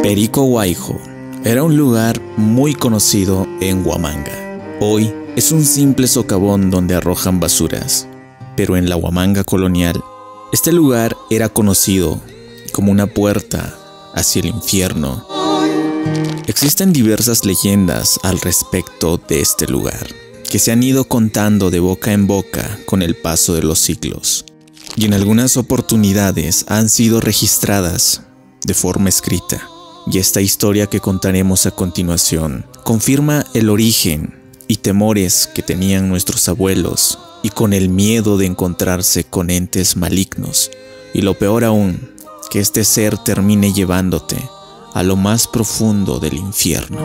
Perico Huayjo era un lugar muy conocido en Huamanga. Hoy es un simple socavón donde arrojan basuras, pero en la Huamanga colonial, este lugar era conocido como una puerta hacia el infierno. Existen diversas leyendas al respecto de este lugar, que se han ido contando de boca en boca con el paso de los siglos, y en algunas oportunidades han sido registradas de forma escrita. Y esta historia que contaremos a continuación confirma el origen y temores que tenían nuestros abuelos, y con el miedo de encontrarse con entes malignos, y lo peor aún, que este ser termine llevándote a lo más profundo del infierno.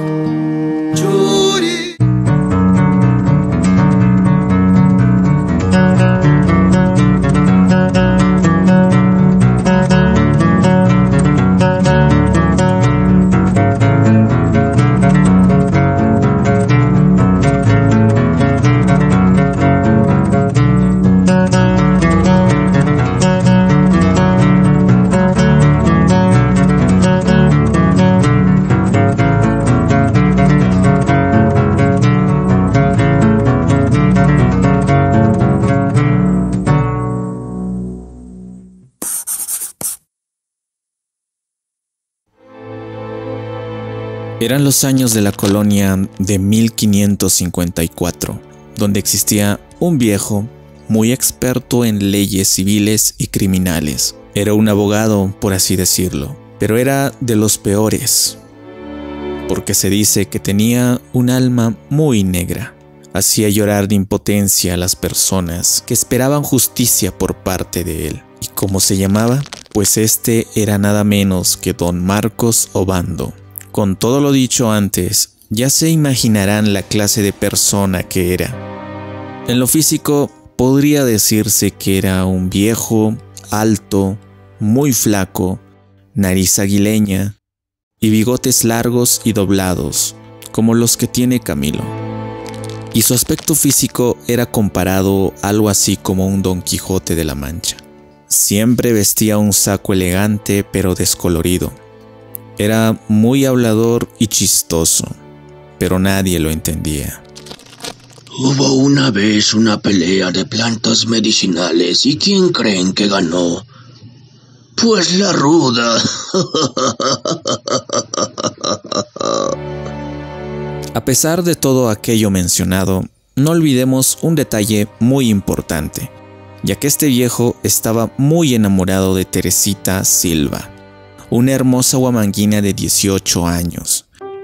Eran los años de la colonia de 1554, donde existía un viejo muy experto en leyes civiles y criminales. Era un abogado, por así decirlo, pero era de los peores, porque se dice que tenía un alma muy negra. Hacía llorar de impotencia a las personas que esperaban justicia por parte de él. ¿Y cómo se llamaba? Pues este era nada menos que Don Marcos Obando. Con todo lo dicho antes, ya se imaginarán la clase de persona que era. En lo físico, podría decirse que era un viejo, alto, muy flaco, nariz aguileña y bigotes largos y doblados, como los que tiene Camilo. Y su aspecto físico era comparado algo así como un Don Quijote de la Mancha. Siempre vestía un saco elegante pero descolorido. Era muy hablador y chistoso, pero nadie lo entendía. Hubo una vez una pelea de plantas medicinales, ¿y quién creen que ganó? Pues la ruda. A pesar de todo aquello mencionado, no olvidemos un detalle muy importante, ya que este viejo estaba muy enamorado de Teresita Silva, una hermosa huamanguina de 18 años.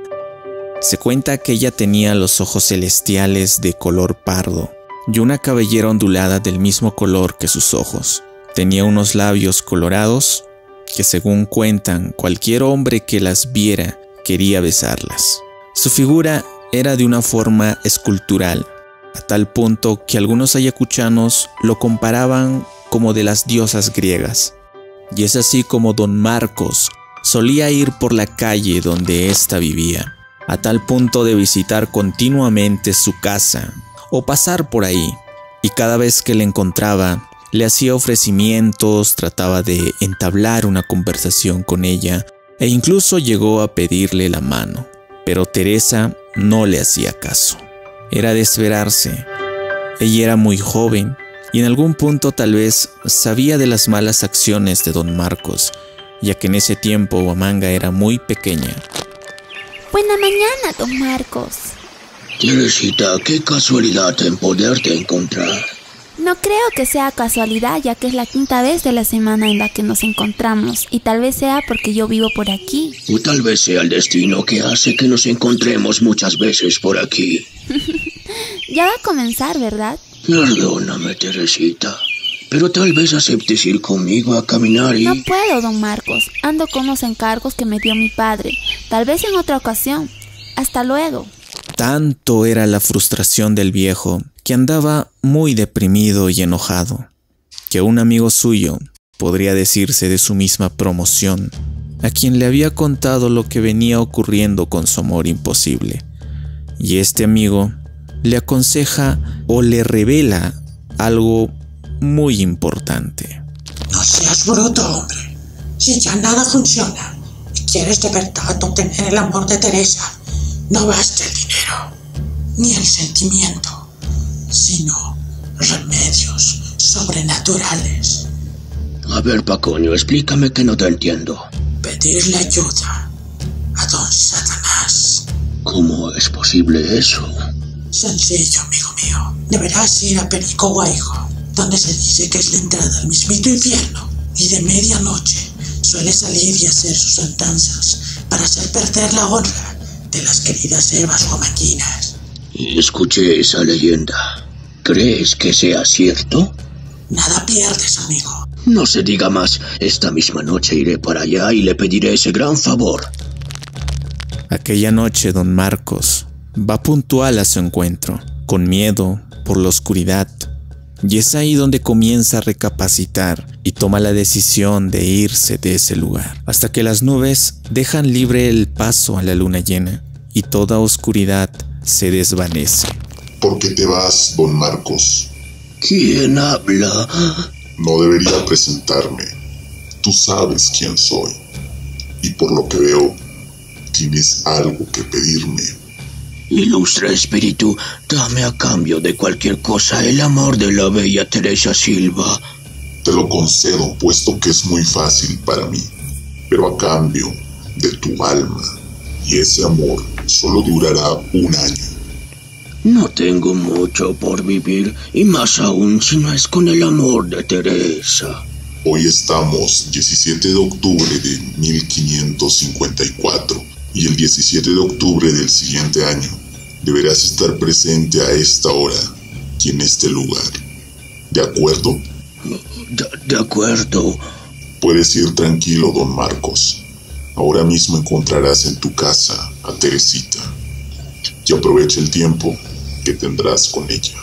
Se cuenta que ella tenía los ojos celestiales de color pardo y una cabellera ondulada del mismo color que sus ojos. Tenía unos labios colorados que, según cuentan, cualquier hombre que las viera quería besarlas. Su figura era de una forma escultural, a tal punto que algunos ayacuchanos lo comparaban como de las diosas griegas. Y es así como Don Marcos solía ir por la calle donde ésta vivía, a tal punto de visitar continuamente su casa o pasar por ahí, y cada vez que le encontraba, le hacía ofrecimientos, trataba de entablar una conversación con ella e incluso llegó a pedirle la mano, pero Teresa no le hacía caso. Era de esperarse, ella era muy joven, y en algún punto tal vez sabía de las malas acciones de Don Marcos, ya que en ese tiempo Huamanga era muy pequeña. Buena mañana, Don Marcos. Teresita, qué casualidad en poderte encontrar. No creo que sea casualidad, ya que es la quinta vez de la semana en la que nos encontramos, y tal vez sea porque yo vivo por aquí. O tal vez sea el destino que hace que nos encontremos muchas veces por aquí. Ya va a comenzar, ¿verdad? Perdóname, Teresita, pero tal vez aceptes ir conmigo a caminar y... No puedo, Don Marcos. Ando con los encargos que me dio mi padre. Tal vez en otra ocasión. Hasta luego. Tanto era la frustración del viejo que andaba muy deprimido y enojado, que un amigo suyo, podría decirse de su misma promoción, a quien le había contado lo que venía ocurriendo con su amor imposible. Y este amigo le aconseja o le revela algo muy importante. No seas bruto, hombre. Si ya nada funciona, quieres de verdad obtener el amor de Teresa, no basta el dinero, ni el sentimiento, sino remedios sobrenaturales. A ver, Paconio, explícame que no te entiendo. Pedirle ayuda a don Satanás. ¿Cómo es posible eso? Sencillo, amigo mío. Deberás ir a Perico Guaijo, donde se dice que es la entrada al mismito infierno, y de medianoche suele salir y hacer sus andanzas para hacer perder la honra de las queridas herbas huamaquinas. Escuché esa leyenda. ¿Crees que sea cierto? Nada pierdes, amigo. No se diga más. Esta misma noche iré para allá y le pediré ese gran favor. Aquella noche don Marcos va puntual a su encuentro, con miedo por la oscuridad, y es ahí donde comienza a recapacitar y toma la decisión de irse de ese lugar, hasta que las nubes dejan libre el paso a la luna llena y toda oscuridad se desvanece. ¿Por qué te vas, don Marcos? ¿Quién habla? No debería presentarme. Tú sabes quién soy. Y por lo que veo, tienes algo que pedirme. Ilustre espíritu, dame a cambio de cualquier cosa el amor de la bella Teresa Silva. Te lo concedo, puesto que es muy fácil para mí. Pero a cambio de tu alma. Y ese amor solo durará 1 año. No tengo mucho por vivir, y más aún si no es con el amor de Teresa. Hoy estamos 17 de octubre de 1554, y el 17 de octubre del siguiente año deberás estar presente a esta hora y en este lugar. ¿De acuerdo? De acuerdo. Puedes ir tranquilo, don Marcos. Ahora mismo encontrarás en tu casa a Teresita. Y aprovecha el tiempo que tendrás con ella.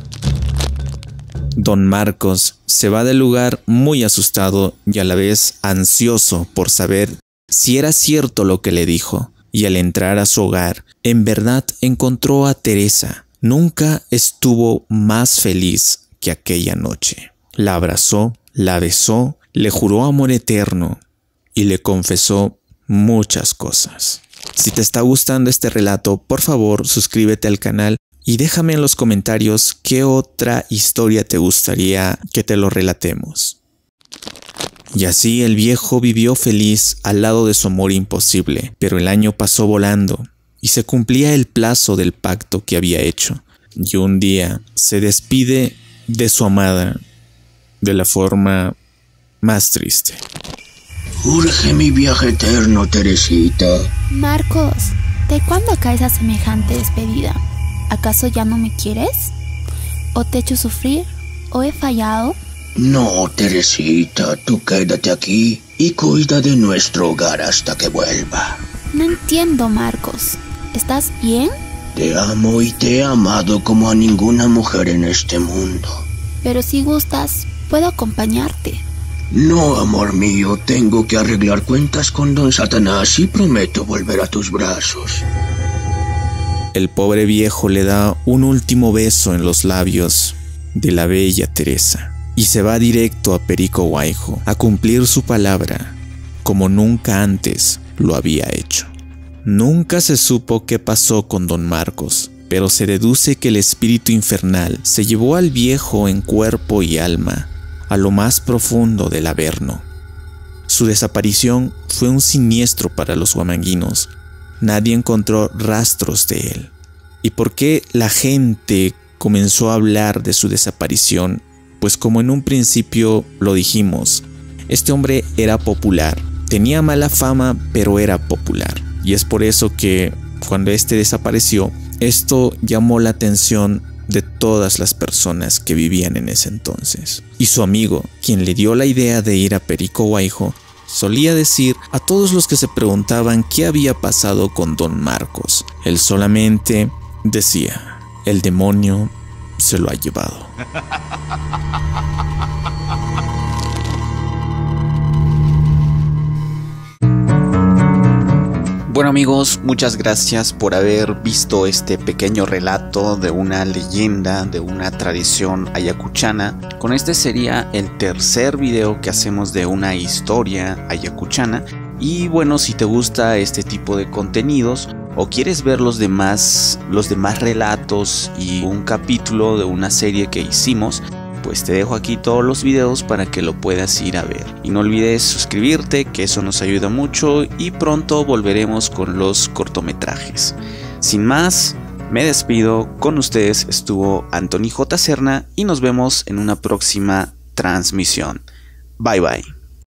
Don Marcos se va del lugar muy asustado y a la vez ansioso por saber si era cierto lo que le dijo, y al entrar a su hogar, en verdad encontró a Teresa. Nunca estuvo más feliz que aquella noche. La abrazó, la besó, le juró amor eterno y le confesó muchas cosas. Si te está gustando este relato, por favor suscríbete al canal y déjame en los comentarios qué otra historia te gustaría que te lo relatemos. Y así el viejo vivió feliz al lado de su amor imposible, pero el año pasó volando y se cumplía el plazo del pacto que había hecho. Y un día se despide de su amada de la forma más triste. Urge mi viaje eterno, Teresita. Marcos, ¿de cuándo caes a semejante despedida? ¿Acaso ya no me quieres? ¿O te he hecho sufrir? ¿O he fallado? No, Teresita, tú quédate aquí y cuida de nuestro hogar hasta que vuelva. No entiendo, Marcos. ¿Estás bien? Te amo y te he amado como a ninguna mujer en este mundo. Pero si gustas, puedo acompañarte. No, amor mío, tengo que arreglar cuentas con don Satanás y prometo volver a tus brazos. El pobre viejo le da un último beso en los labios de la bella Teresa y se va directo a Perico Guaijo a cumplir su palabra como nunca antes lo había hecho. Nunca se supo qué pasó con don Marcos, pero se deduce que el espíritu infernal se llevó al viejo en cuerpo y alma a lo más profundo del Averno. Su desaparición fue un siniestro para los huamanguinos. Nadie encontró rastros de él. ¿Y por qué la gente comenzó a hablar de su desaparición? Pues como en un principio lo dijimos, este hombre era popular. Tenía mala fama, pero era popular. Y es por eso que cuando este desapareció, esto llamó la atención de todas las personas que vivían en ese entonces. Y su amigo, quien le dio la idea de ir a Perico Guaijo, solía decir a todos los que se preguntaban qué había pasado con don Marcos. Él solamente decía: el demonio se lo ha llevado. Bueno amigos, muchas gracias por haber visto este pequeño relato de una leyenda, de una tradición ayacuchana. Con este sería el tercer video que hacemos de una historia ayacuchana. Y bueno, si te gusta este tipo de contenidos o quieres ver los demás relatos y un capítulo de una serie que hicimos, pues te dejo aquí todos los videos para que lo puedas ir a ver. Y no olvides suscribirte, que eso nos ayuda mucho, y pronto volveremos con los cortometrajes. Sin más, me despido. Con ustedes estuvo Anthony J. Serna y nos vemos en una próxima transmisión. Bye bye.